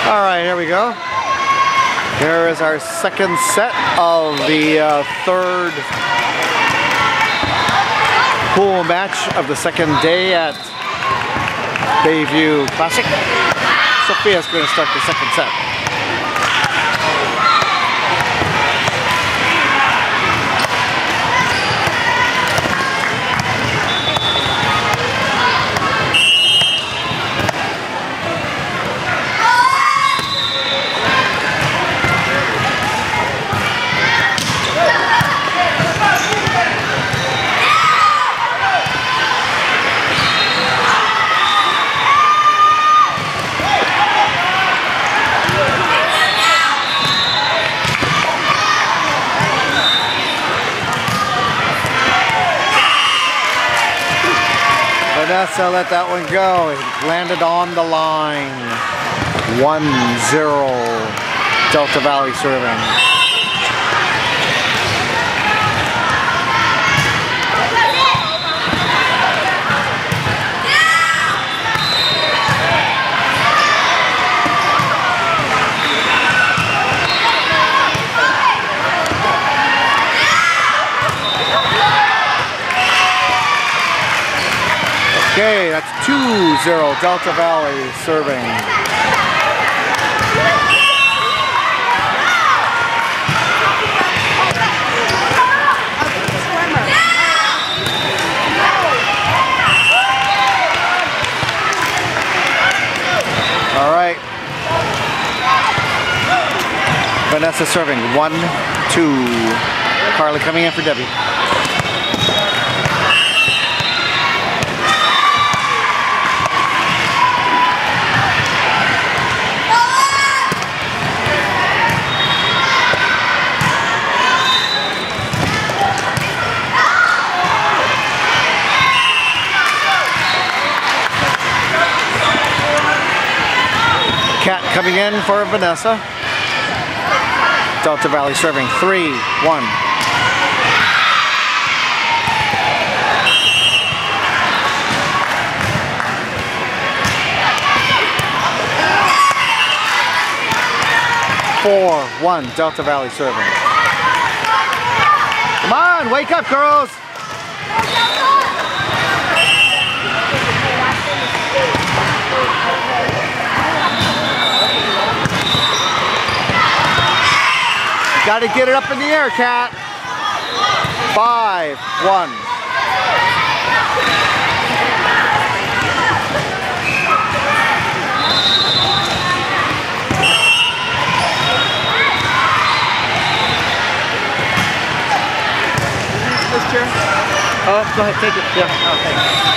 All right, here we go. Here is our second set of the third pool match of the second day at Bayview Classic. Sophia's going to start the second set. Vanessa let that one go. It landed on the line. 1-0 Delta Valley serving. Okay, that's 2-0 Delta Valley serving. All right. Vanessa serving. 1-2. Carly coming in for Debbie. Cat coming in for Vanessa. Delta Valley serving 3-1. Delta Valley serving. Come on, wake up, girls! Got to get it up in the air, Cat. 5-1. This chair? Oh, go ahead, take it. Yeah, oh, thanks.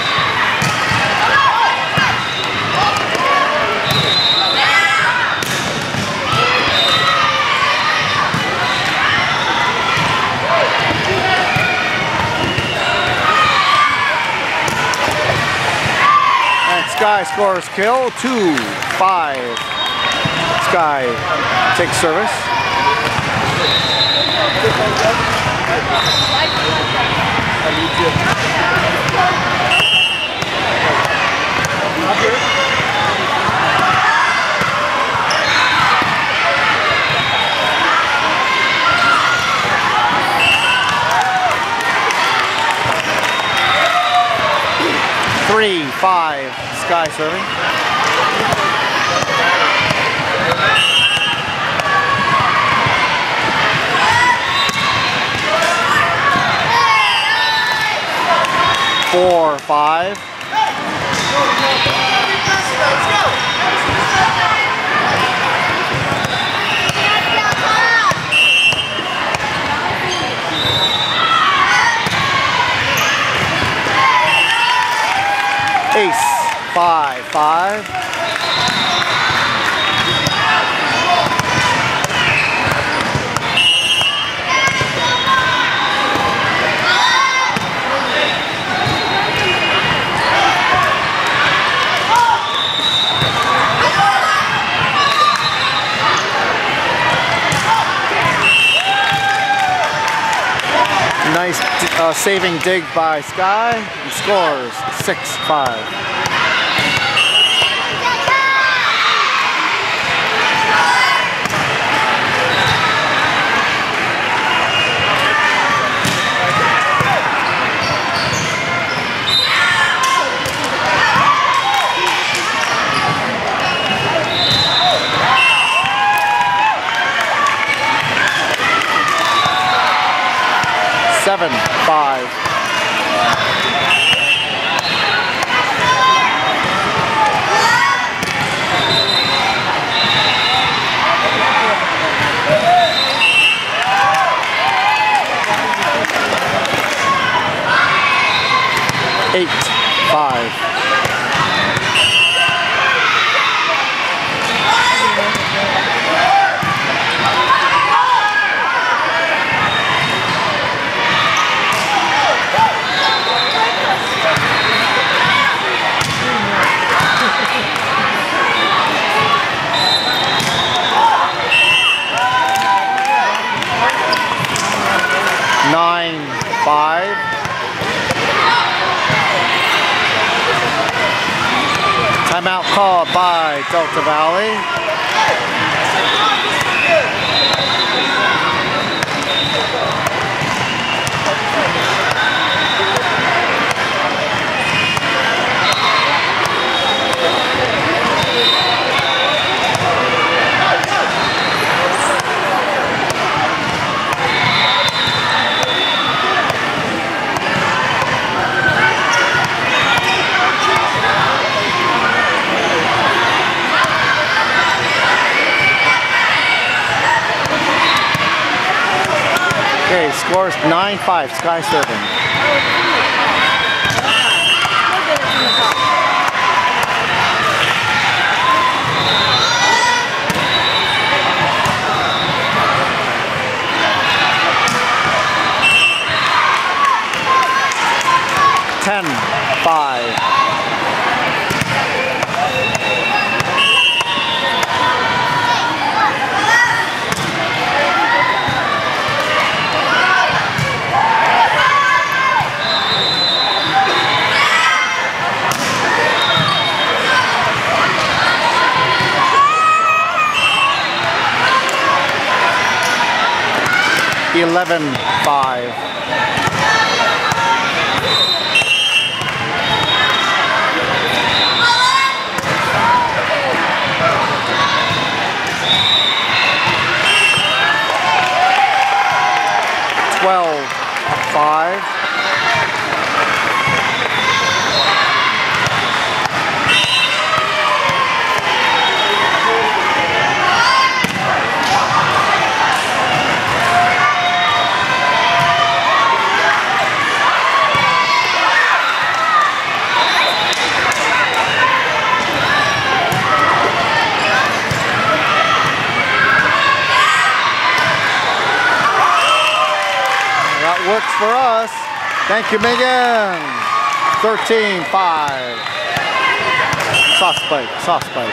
Sky scores kill, 2-5. Sky takes service. Three, 5, Sky serving. Four, 5. Ace, 5-5. Nice saving dig by Sky. He scores 6-5. 8-5. Timeout called by Delta Valley. Okay, scores 9-5, Sky serving. $11-5. $12-5. Works for us. Thank you, Megan. 13-5. Sauce plate, sauce plate.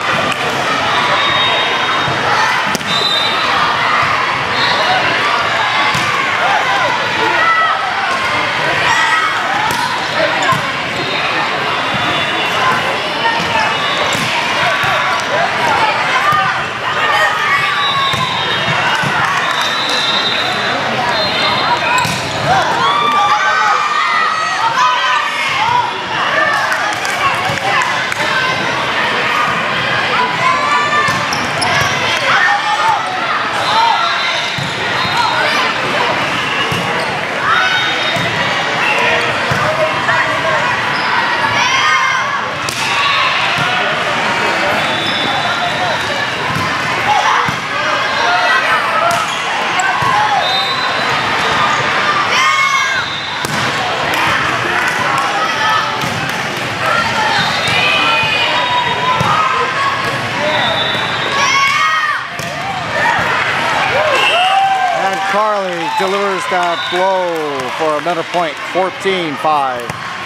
Carly delivers that blow for another point, 14-5.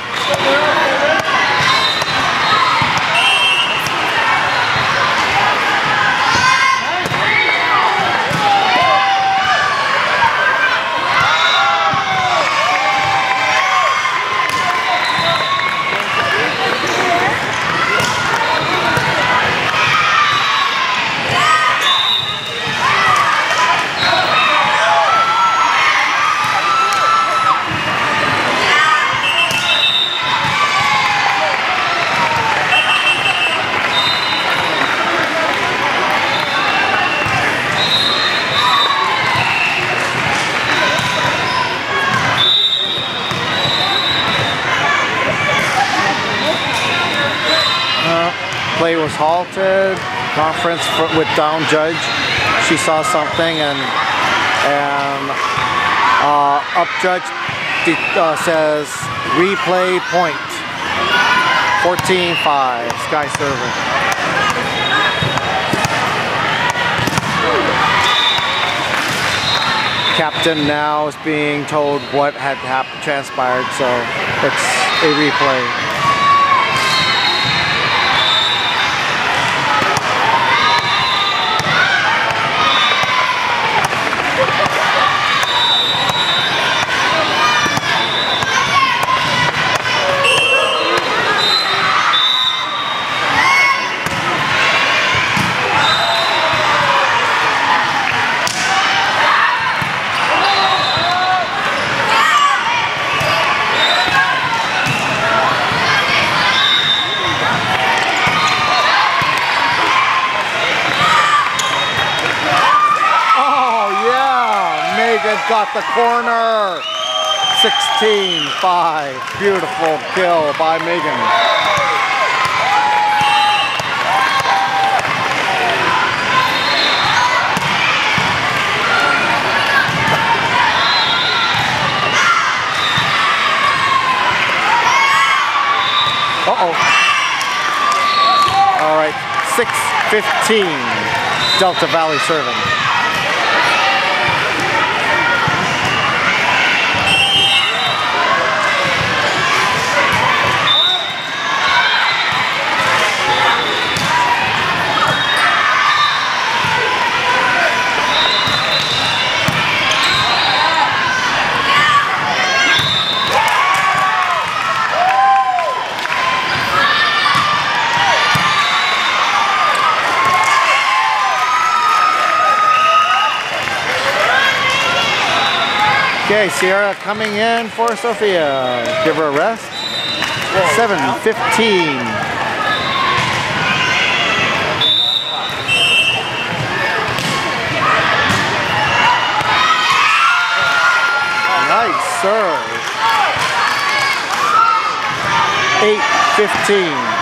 Play was halted. Conference with down judge. She saw something and up judge says replay point. 14-5, Sky serving. Captain now is being told what had transpired, so it's a replay. Got the corner. 16-5. Beautiful kill by Megan. All right, 6-15. Delta Valley serving. Okay, Sierra coming in for Sophia. Give her a rest. 7-15. Nice serve. 8-15.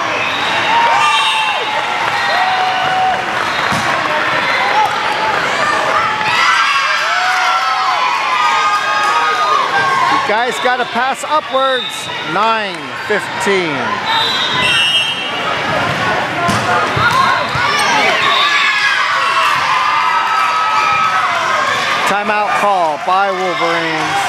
Guys got to pass upwards. 9-15. Timeout call by Wolverines.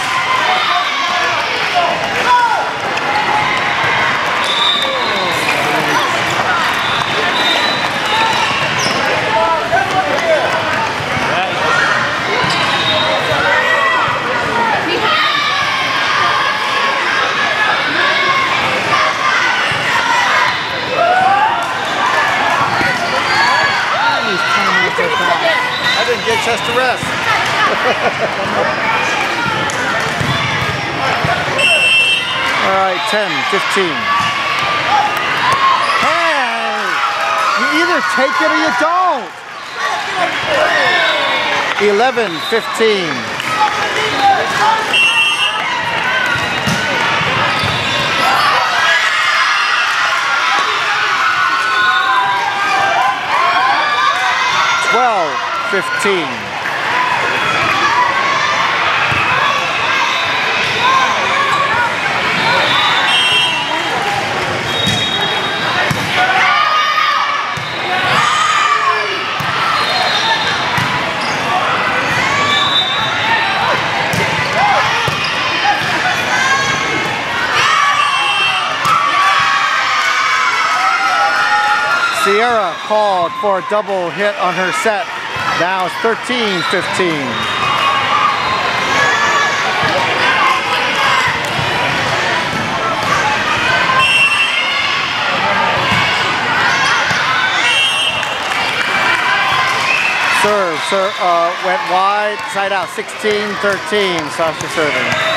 I didn't get a chance to rest. All right, 10-15. Hey, you either take it or you don't. 11-15. Well, 15. Sierra called for a double hit on her set. Now it's 13-15. Serve went wide, side out, 16-13, Sasha serving.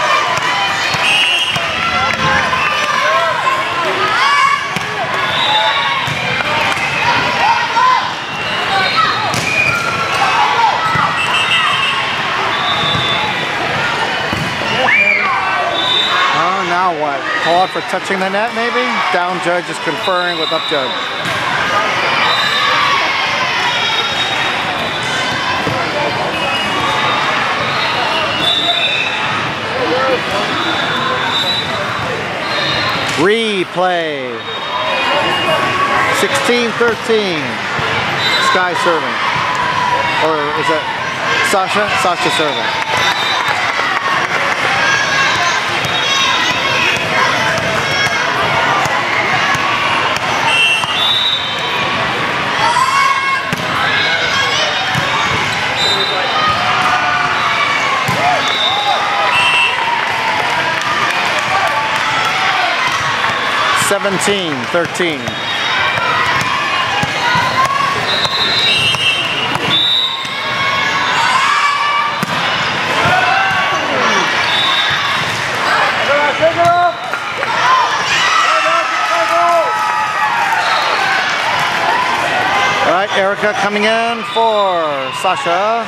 Now what? Called for touching the net maybe? Down judge is conferring with up judge. replay. 16-13. Sky serving. Or is it Sasha? Sasha serving. Seventeen, 13. All right, Erica coming in for Sasha.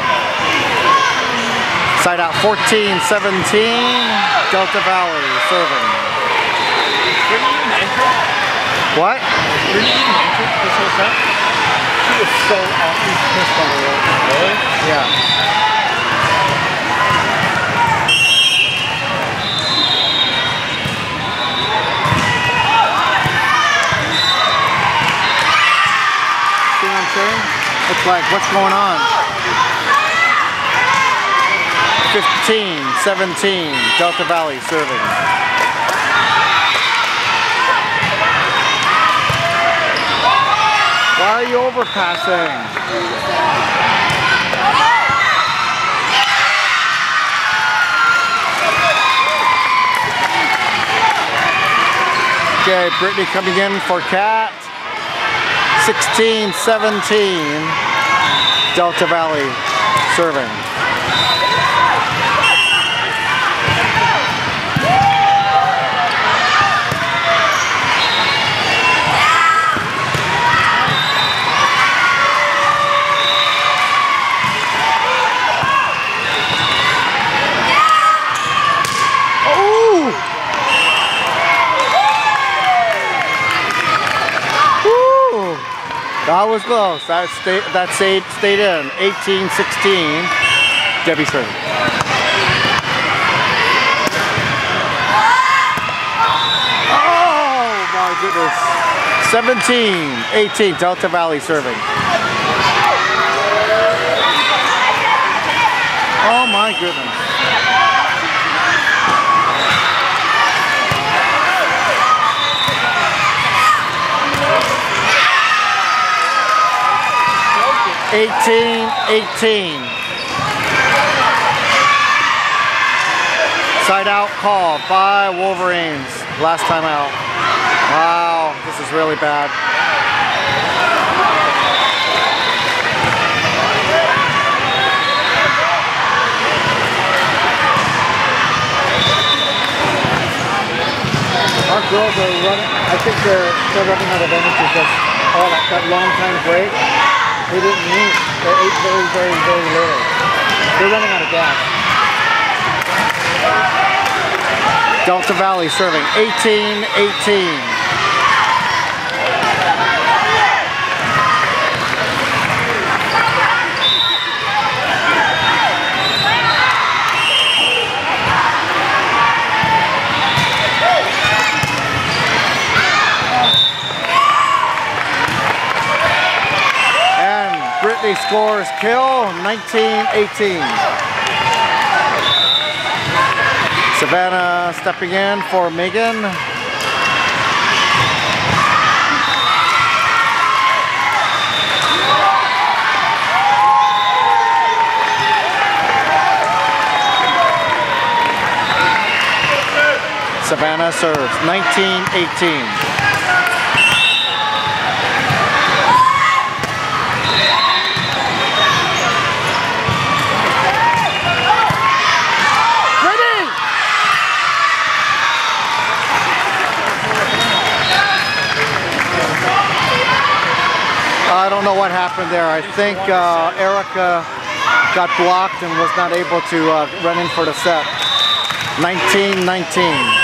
Side out 14-17. Delta Valley serving. What? Didn't you even enter this whole set? She was so awfully pissed on the road. Really? Yeah. See what I'm saying? It's like, what's going on? 15-17, Delta Valley serving. Why are you overpassing? Okay, Brittany coming in for Cat. 16-17, Delta Valley serving. That was close. That stayed in. 18-16. Debbie serving. Oh my goodness. 17-18. Delta Valley serving. Oh my goodness. Eighteen. Side out call by Wolverines. Last time out. Wow, this is really bad. Our girls are running, I think they're running out of energy because all that long time break. They didn't eat. They ate very little. They're running out of gas. Delta Valley serving 18-18. Brittany scores kill, 19-18. Savannah stepping in for Megan. Savannah serves, 19-18. I don't know what happened there. I think Erica got blocked and was not able to run in for the set. 19-19.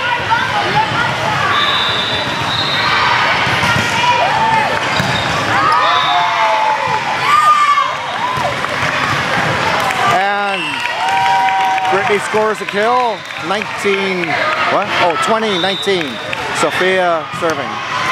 And Brittany scores a kill. 20-19. Sofia serving.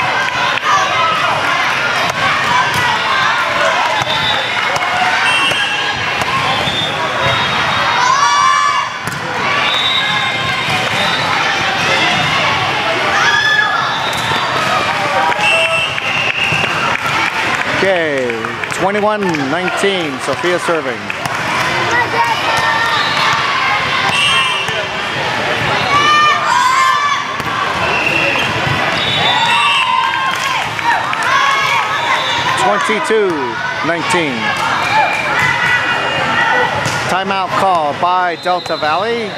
Okay, 21-19, Sofia serving. (22-19). Timeout call by Delta Valley.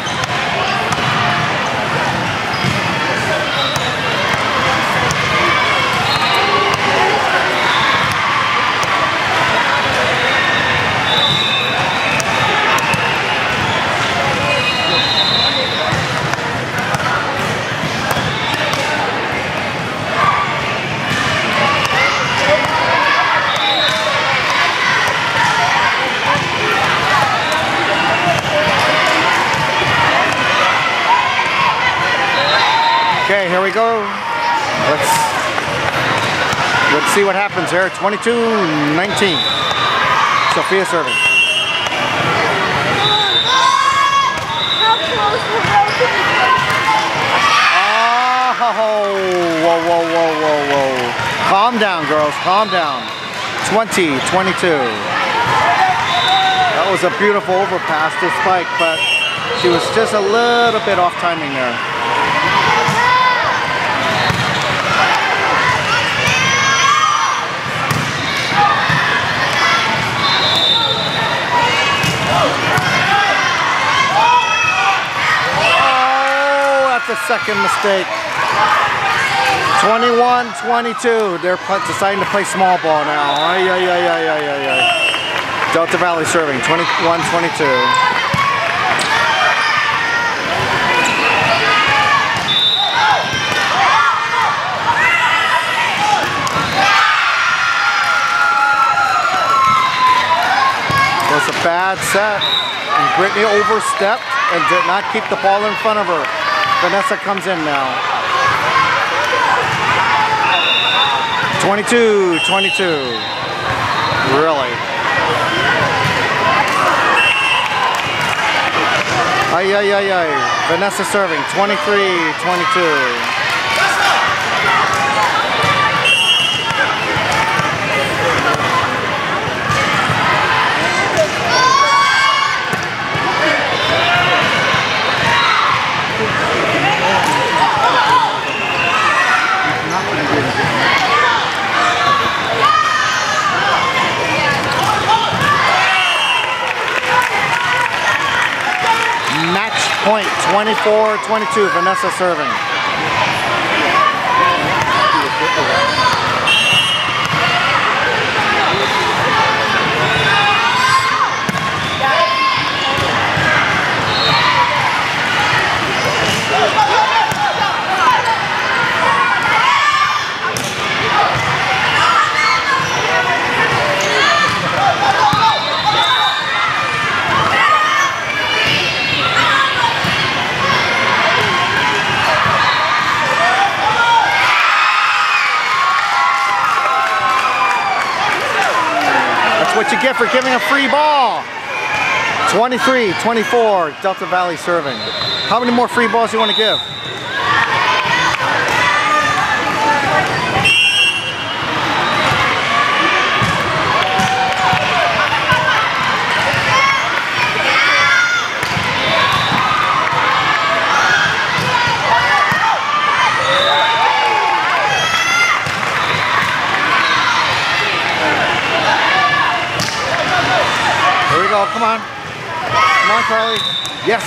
Okay, here we go. Let's see what happens here. 22-19. Sofia serving. Oh, whoa. Calm down, girls, calm down. 20-22. That was a beautiful overpass to Spike, but she was just a little bit off timing there. The second mistake. 21-22. They're deciding to play small ball now. Delta Valley serving. 21-22. It was a bad set. And Brittany overstepped and did not keep the ball in front of her. Vanessa comes in now. 22-22. Really. Vanessa serving. 23-22. Match point, 24-22, Vanessa serving. What you get for giving a free ball. 23-24, Delta Valley serving. How many more free balls do you want to give? Come on. Come on, Carly. Yes.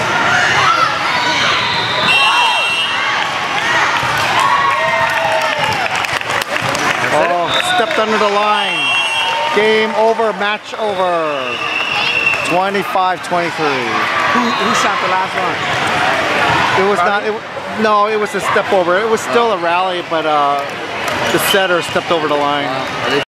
Oh, stepped under the line. Game over, match over. 25-23. Who shot the last one? It was not, no, it was a step over. It was still a rally, but the setter stepped over the line.